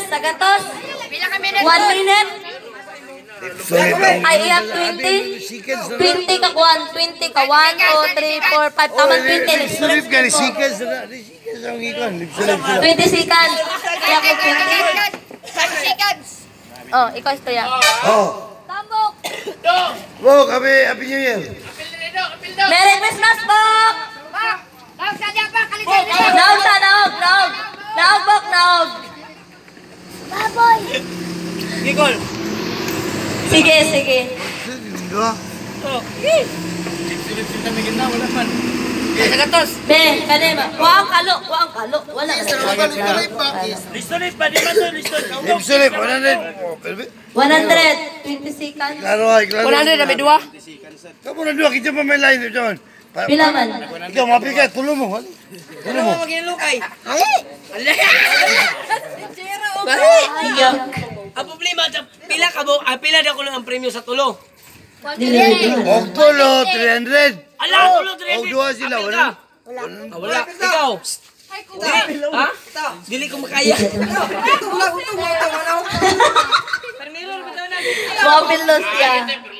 Sagatos. 1 minute. I have 20. 20 ka kuan, 20 ka. 1, 2, 3, 4, 5. Taman 20. Sulip ka ni Sikas. 20 seconds. Kaya ko 20. 5 seconds. Oh, ikaw ito ya. Oh. Tambok. Bok, Happy New Year. Merry Christmas, Bok. Bak saja pa kalisay. Naog sa naog, naog. Naog, Bok, naog. Baboy. Gigol. Sige, sige. Sagatos. Be, kanema. Kuang kalo, kuang kalo. Wala. Listolit pa, di ba to? Listolit. Sulip, 100. 100. 20 seconds. Klaro ay, klaro. 100 na may dua. Kamu na dua, kita pa may line. Pila man. Ikaw, mapigat, pulo mo. Ano mo maginilukay? Iyak. Ang problema, pila na ko lang ang premyo sa tulo. Og tulo, 300. Ala, tulo 300. Og dua sila, wala. Wala. Ikaw. Ha? Dili ko makaya. Mobilos ya.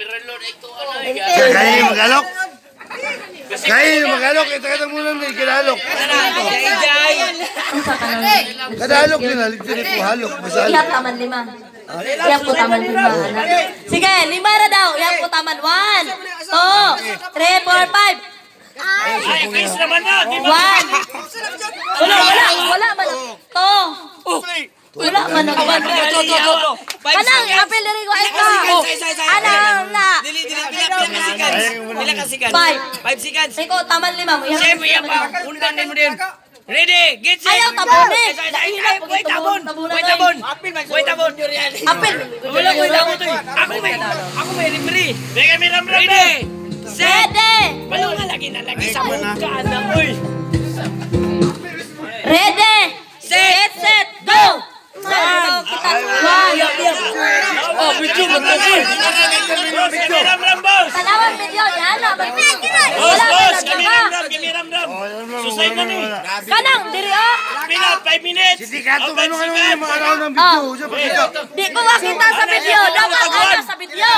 Kaya magalok. Kaya magalok, ito muna na ikinalok. Jay. Kadalok nila, ligtiri ko halok. Iyak taman 5. Iyak po taman 5. Sige, 5 na daw. Iyak po taman 1, 2, 3, 4, 5. Ay, guys naman na. Di ba? 1. Wala man. 2. Wala man ang kawan. Kanang apel diri ko ito. Anang na. Dili pila ka seconds. 5 seconds. Ikaw taman 5 mo. Chef, iya pa. Undan din mo din. Ready, get set. Ayaw tabunin. Wait tabon. Apel. Wala ko tabon to. Ako may referee. Ready. Set. Balo nga lagi sa mukha na oy. Ready. Set. Go. Oh, video mo to. Tanawan video niya. Boss, kami ramdam. Susay ka ni. Kanang diri oh. Pila 5 minutes. Hindi ka ito, ano yung mga araw ng video. Siya pa kita. Di ko makita sa video. Dapat ano sa video.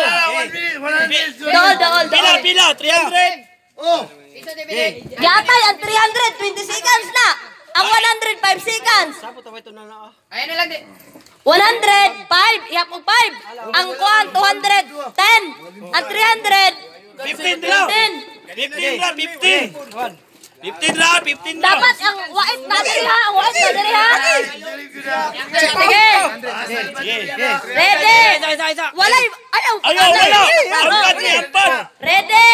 Dool. Pila 300. Oh. Yatay ang 320 seconds na. Ang 105 seconds. Ayun na lang di. 105. Ihap og 5. Ang kuan 210. Ang 300. 15 lang. 15 lang. Dapat ang wait na diri ha. Ang wait na diri ha. Sige. Ready. Isa. Walay. Ayaw. Ayaw. Ampat. Ready.